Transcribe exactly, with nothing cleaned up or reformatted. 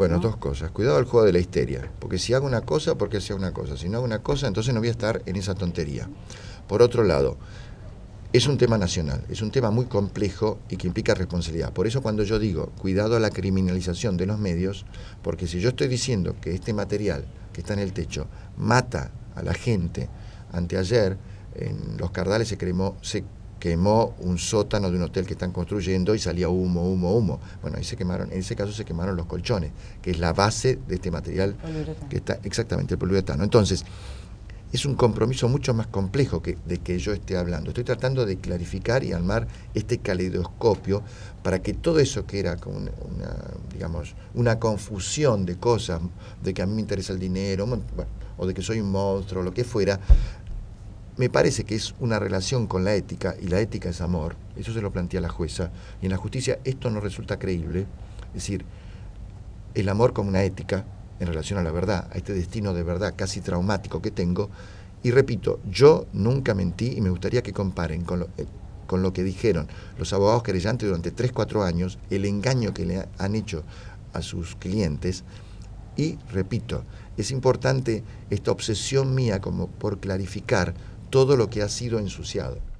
Bueno, ¿no? dos cosas. Cuidado al juego de la histeria. Porque si hago una cosa, ¿por qué sea una cosa? Si no hago una cosa, entonces no voy a estar en esa tontería. Por otro lado, es un tema nacional, es un tema muy complejo y que implica responsabilidad. Por eso cuando yo digo, cuidado a la criminalización de los medios, porque si yo estoy diciendo que este material que está en el techo mata a la gente, anteayer en Los Cardales se quemó, se quemó un sótano de un hotel que están construyendo y salía humo, humo, humo. Bueno, ahí se quemaron, en ese caso se quemaron los colchones, que es la base de este material que está exactamente el poliuretano. Entonces, es un compromiso mucho más complejo que, de que yo esté hablando. Estoy tratando de clarificar y armar este caleidoscopio para que todo eso que era como una, una, digamos, una confusión de cosas, de que a mí me interesa el dinero, bueno, o de que soy un monstruo, lo que fuera, me parece que es una relación con la ética, y la ética es amor, eso se lo plantea la jueza, y en la justicia esto no resulta creíble, es decir, el amor como una ética en relación a la verdad, a este destino de verdad casi traumático que tengo. Y repito, yo nunca mentí y me gustaría que comparen con lo, eh, con lo que dijeron los abogados querellantes durante tres cuatro años, el engaño que le han hecho a sus clientes. Y repito, es importante esta obsesión mía como por clarificar todo lo que ha sido ensuciado.